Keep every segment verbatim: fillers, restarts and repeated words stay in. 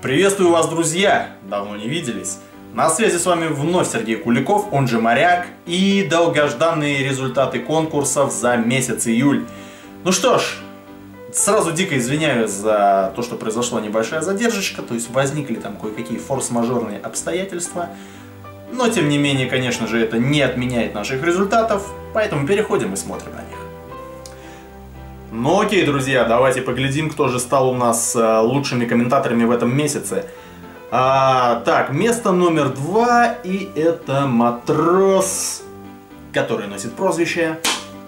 Приветствую вас, друзья! Давно не виделись. На связи с вами вновь Сергей Куликов, он же Моряк, и долгожданные результаты конкурсов за месяц июль. Ну что ж, сразу дико извиняюсь за то, что произошла небольшая задержка, то есть возникли там кое-какие форс-мажорные обстоятельства. Но тем не менее, конечно же, это не отменяет наших результатов, поэтому переходим и смотрим на них. Ну окей, друзья, давайте поглядим, кто же стал у нас э, лучшими комментаторами в этом месяце. А, так, место номер два, и это матрос, который носит прозвище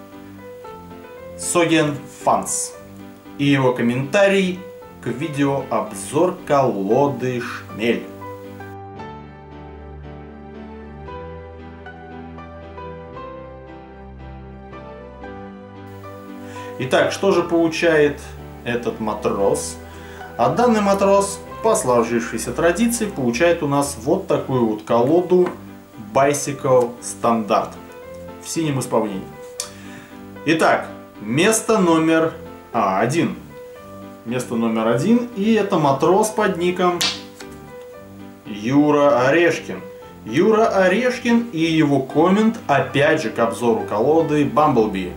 Соген Фанс. И его комментарий к видео обзор колоды Шмель. Итак, что же получает этот матрос? А данный матрос, по сложившейся традиции, получает у нас вот такую вот колоду Bicycle Standard в синем исполнении. Итак, место номер а, один. Место номер один, и это матрос под ником Юра Орешкин. Юра Орешкин и его коммент опять же к обзору колоды Bumblebee.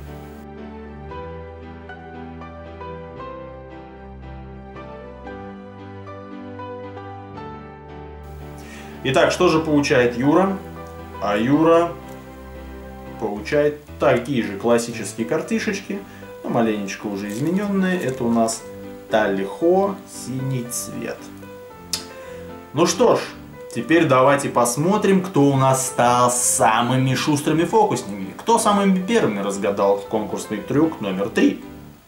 Итак, что же получает Юра? А Юра получает такие же классические картишечки, но маленечко уже измененные. Это у нас Талихо, синий цвет. Ну что ж, теперь давайте посмотрим, кто у нас стал самыми шустрыми фокусниками. Кто самыми первыми разгадал конкурсный трюк номер три.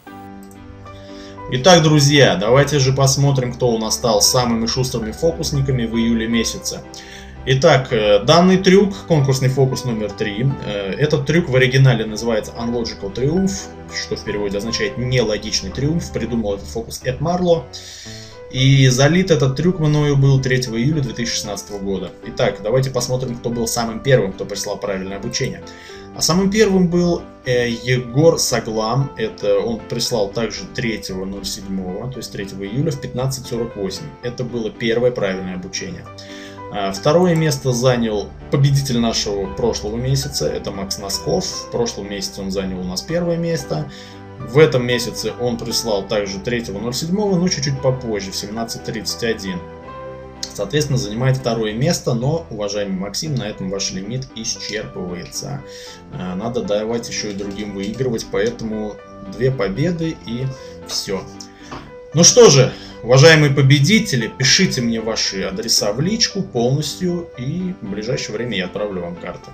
Итак, друзья, давайте же посмотрим, кто у нас стал самыми шустрыми фокусниками в июле месяце. Итак, данный трюк, конкурсный фокус номер три, этот трюк в оригинале называется Unlogical Triumph, что в переводе означает нелогичный триумф, придумал этот фокус Эд Марло. И залит этот трюк мною был третьего июля две тысячи шестнадцатого года. Итак, давайте посмотрим, кто был самым первым, кто прислал правильное обучение. А самым первым был э, Егор Саглам. Это он прислал также третьего ноль седьмого, то есть третьего июля в пятнадцать сорок восемь. Это было первое правильное обучение. А второе место занял победитель нашего прошлого месяца. Это Макс Носков. В прошлом месяце он занял у нас первое место. В этом месяце он прислал также третьего ноль седьмого, но чуть-чуть попозже, в семнадцать тридцать один. Соответственно, занимает второе место, но, уважаемый Максим, на этом ваш лимит исчерпывается. Надо давать еще и другим выигрывать, поэтому две победы и все. Ну что же, уважаемые победители, пишите мне ваши адреса в личку полностью, и в ближайшее время я отправлю вам карты.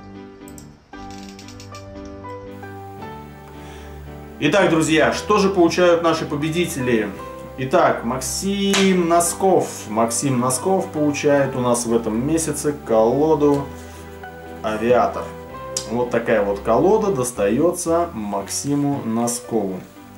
Итак, друзья, что же получают наши победители? Итак, Максим Носков. Максим Носков получает у нас в этом месяце колоду Авиатор. Вот такая вот колода достается Максиму Носкову.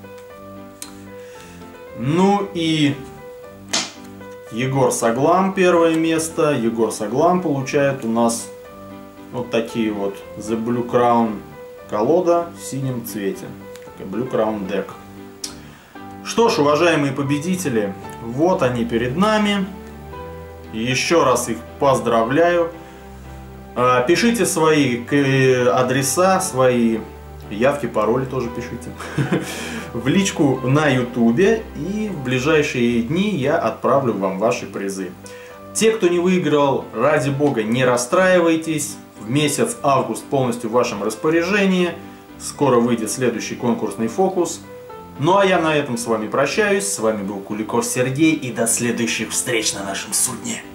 Ну и Егор Саглам первое место. Егор Саглам получает у нас вот такие вот The Blue Crown колода в синем цвете. Blue Crown Deck. Что ж, уважаемые победители, вот они перед нами. Еще раз их поздравляю. Пишите свои адреса, свои явки, пароли тоже пишите в личку на ютубе, и в ближайшие дни я отправлю вам ваши призы. Те, кто не выиграл, ради бога, не расстраивайтесь. В месяц август полностью в вашем распоряжении. Скоро выйдет следующий конкурсный фокус. Ну а я на этом с вами прощаюсь. С вами был Куликов Сергей, и до следующих встреч на нашем судне.